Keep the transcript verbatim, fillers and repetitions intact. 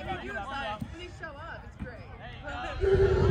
If you do it, when you show up, it's great.